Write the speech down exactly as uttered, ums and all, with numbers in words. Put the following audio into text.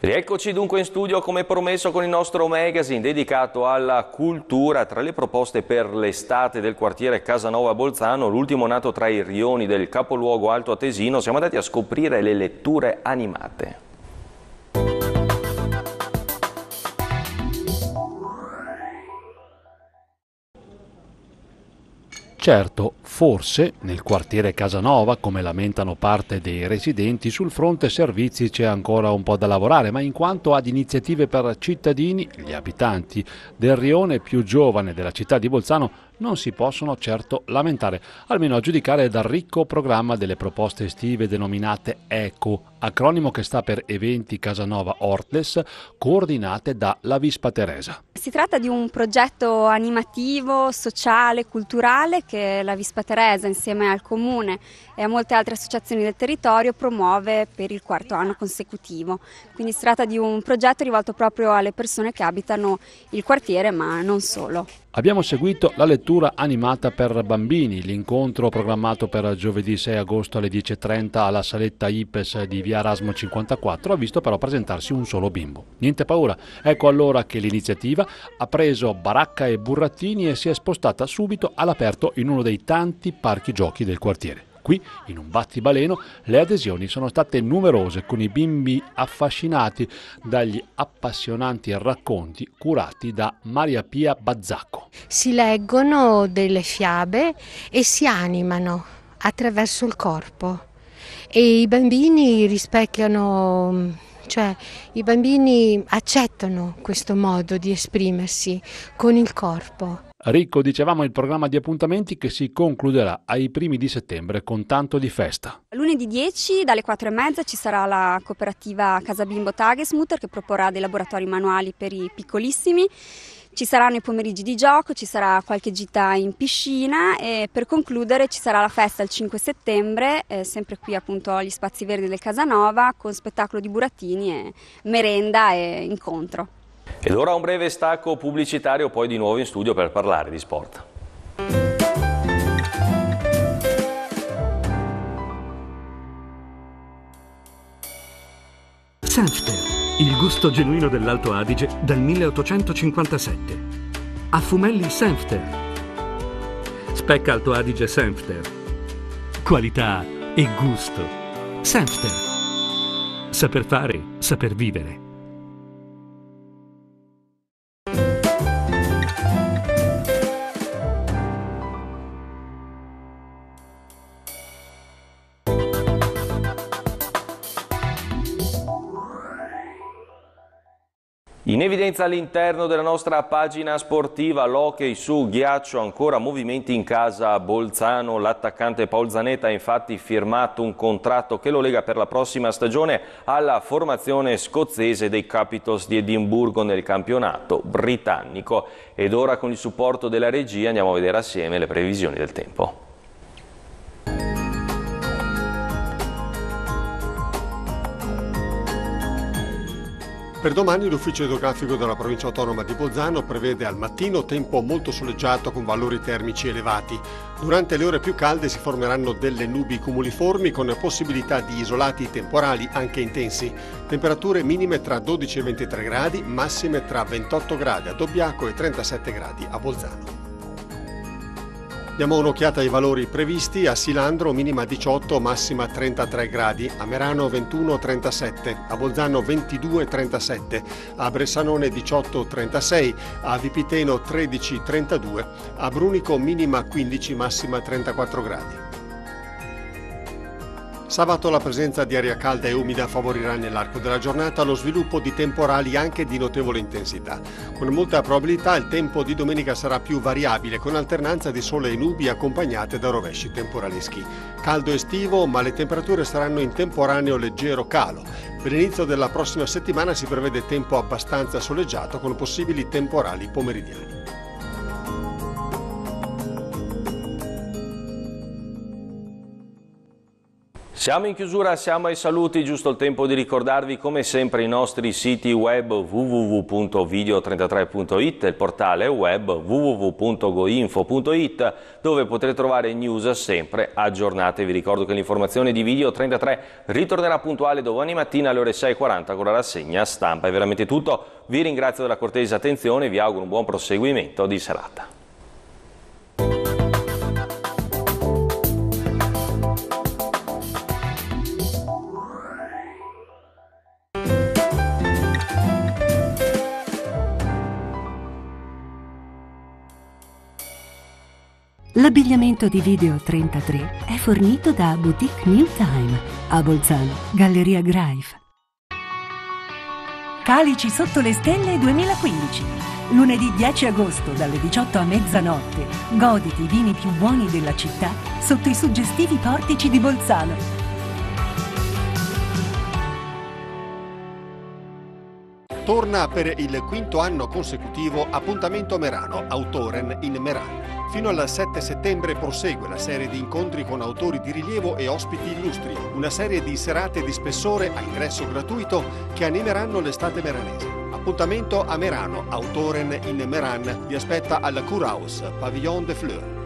Rieccoci dunque in studio come promesso con il nostro magazine dedicato alla cultura. Tra le proposte per l'estate del quartiere Casanova Bolzano, l'ultimo nato tra i rioni del capoluogo Alto Atesino, siamo andati a scoprire le letture animate. Certo, forse nel quartiere Casanova, come lamentano parte dei residenti, sul fronte servizi c'è ancora un po' da lavorare, ma in quanto ad iniziative per cittadini, gli abitanti del rione più giovane della città di Bolzano non si possono certo lamentare, almeno a giudicare dal ricco programma delle proposte estive denominate ECO, acronimo che sta per Eventi Casanova Ortles, coordinate da La Vispa Teresa. Si tratta di un progetto animativo, sociale, culturale che la Vispa Teresa insieme al Comune e a molte altre associazioni del territorio promuove per il quarto anno consecutivo. Quindi si tratta di un progetto rivolto proprio alle persone che abitano il quartiere, ma non solo. Abbiamo seguito la lettura animata per bambini, l'incontro programmato per giovedì sei agosto alle dieci e trenta alla saletta I P E S di via Erasmo cinquantaquattro ha visto però presentarsi un solo bimbo. Niente paura, ecco allora che l'iniziativa ha preso baracca e burattini e si è spostata subito all'aperto in uno dei tanti parchi giochi del quartiere. Qui, in un battibaleno, le adesioni sono state numerose, con i bimbi affascinati dagli appassionanti racconti curati da Maria Pia Bazzacco. Si leggono delle fiabe e si animano attraverso il corpo e i bambini rispecchiano, cioè i bambini accettano questo modo di esprimersi con il corpo. Ricco, dicevamo, il programma di appuntamenti che si concluderà ai primi di settembre con tanto di festa. Lunedì dieci dalle quattro e mezza ci sarà la cooperativa Casa Bimbo Tagesmutter che proporrà dei laboratori manuali per i piccolissimi. Ci saranno i pomeriggi di gioco, ci sarà qualche gita in piscina e per concludere ci sarà la festa il cinque settembre, eh, sempre qui appunto agli Spazi Verdi del Casanova, con spettacolo di burattini e merenda e incontro. Ed ora un breve stacco pubblicitario, poi di nuovo in studio per parlare di sport. Senfter, il gusto genuino dell'Alto Adige dal milleottocentocinquantasette. A fumelli Senfter. Specca Alto Adige Senfter. Qualità e gusto. Senfter. Saper fare, saper vivere. In evidenza all'interno della nostra pagina sportiva l'hockey su ghiaccio, ancora movimenti in casa Bolzano. L'attaccante Paul Zanetta ha infatti firmato un contratto che lo lega per la prossima stagione alla formazione scozzese dei Capitals di Edimburgo nel campionato britannico. Ed ora, con il supporto della regia, andiamo a vedere assieme le previsioni del tempo. Per domani l'ufficio idrografico della provincia autonoma di Bolzano prevede al mattino tempo molto soleggiato con valori termici elevati. Durante le ore più calde si formeranno delle nubi cumuliformi con possibilità di isolati temporali anche intensi. Temperature minime tra dodici e ventitré gradi, massime tra ventotto gradi a Dobbiaco e trentasette gradi a Bolzano. Diamo un'occhiata ai valori previsti. A Silandro minima diciotto, massima trentatré gradi, a Merano ventuno trentasette, a Bolzano ventidue trentasette, a Bressanone diciotto trentasei, a Vipiteno tredici trentadue, a Brunico minima quindici, massima trentaquattro gradi. Sabato la presenza di aria calda e umida favorirà nell'arco della giornata lo sviluppo di temporali anche di notevole intensità. Con molta probabilità il tempo di domenica sarà più variabile, con alternanza di sole e nubi accompagnate da rovesci temporaleschi. Caldo estivo, ma le temperature saranno in temporaneo leggero calo. Per l'inizio della prossima settimana si prevede tempo abbastanza soleggiato con possibili temporali pomeridiani. Siamo in chiusura, siamo ai saluti, giusto il tempo di ricordarvi come sempre i nostri siti web w w w punto video trentatré punto it e il portale web w w w punto goinfo punto it dove potrete trovare news sempre aggiornate. Vi ricordo che l'informazione di Video trentatré ritornerà puntuale domani mattina alle ore sei e quaranta con la rassegna stampa. È veramente tutto, vi ringrazio della cortese attenzione e vi auguro un buon proseguimento di serata. L'abbigliamento di Video trentatré è fornito da Boutique New Time a Bolzano, Galleria Greif. Calici sotto le stelle duemilaquindici. Lunedì dieci agosto dalle diciotto a mezzanotte. Goditi i vini più buoni della città sotto i suggestivi portici di Bolzano. Torna per il quinto anno consecutivo Appuntamento Merano, Autoren in Meran. Fino al sette settembre prosegue la serie di incontri con autori di rilievo e ospiti illustri, una serie di serate di spessore a ingresso gratuito che animeranno l'estate meranese. Appuntamento a Merano, Autoren in Meran, vi aspetta al Kurhaus, Pavillon de Fleurs.